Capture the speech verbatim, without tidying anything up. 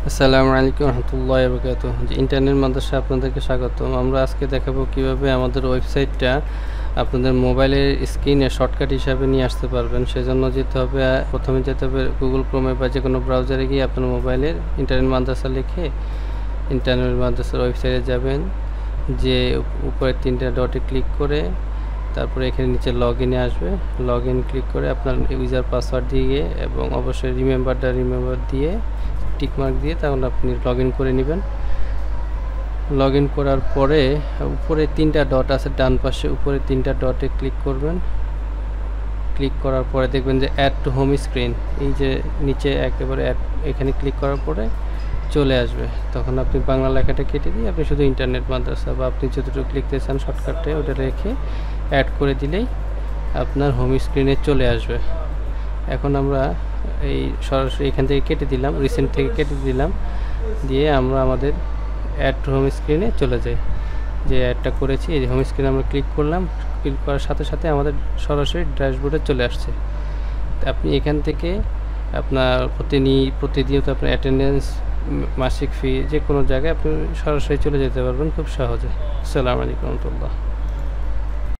আসসালামু আলাইকুম রহমতুল্লাহি ওয়া বারাকাতুহু। জি, ইন্টারনেট মাদ্রাসা আপনাদেরকে স্বাগতম। আমরা আজকে দেখাবো কিভাবে আমাদের ওয়েবসাইটটা আপনাদের মোবাইলের স্ক্রিনে শর্টকাট হিসাবে নিয়ে আসতে পারবেন। সেজন্য যেতে হবে, প্রথমে যেতে হবে গুগল ক্রোমে বা যে কোনো ব্রাউজারে গিয়ে আপনার মোবাইলের ইন্টারনেট মাদ্রাসা লিখে ইন্টারনেট মাদ্রাসার ওয়েবসাইটে যাবেন। যে উপরে তিনটা ডটে ক্লিক করে তারপরে এখানে নিচে লগ ইনে আসবে। লগ ইন ক্লিক করে আপনার ইউজার পাসওয়ার্ড দিয়ে এবং অবশ্যই রিমেম্বারটা রিমেম্বার দিয়ে টিকমার্ক দিয়ে তাহলে আপনি লগ ইন করে নেবেন। লগ ইন করার পরে উপরে তিনটা ডট আছে ডান পাশে, উপরে তিনটা ডটে ক্লিক করবেন। ক্লিক করার পরে দেখবেন যে অ্যাড টু হোম স্ক্রিন, এই যে নিচে একেবারে অ্যাড, এখানে ক্লিক করার পরে চলে আসবে। তখন আপনি বাংলা লেখাটা কেটে দিয়ে আপনি শুধু ইন্টারনেট মাদ্রাসা বা আপনি যতটুকু লিখতে চান শর্টকাটে ওটা রেখে অ্যাড করে দিলেই আপনার হোম স্ক্রিনে চলে আসবে। এখন আমরা এই সরাসরি এখান থেকে কেটে দিলাম, রিসেন্ট থেকে কেটে দিলাম, দিয়ে আমরা আমাদের অ্যাড টু হোম স্ক্রিনে চলে যাই। যে অ্যাডটা করেছি এই হোম স্ক্রিনে আমরা ক্লিক করলাম, ক্লিক করার সাথে সাথে আমাদের সরাসরি ড্যাশবোর্ডে চলে আসছে। আপনি এখান থেকে আপনার প্রতিনি প্রতিনিয়ত আপনার অ্যাটেন্ডেন্স, মাসিক ফি যে কোনো জায়গায় আপনি সরাসরি চলে যেতে পারবেন খুব সহজে। আসসালামু আলাইকুম রহমতুল্লাহ।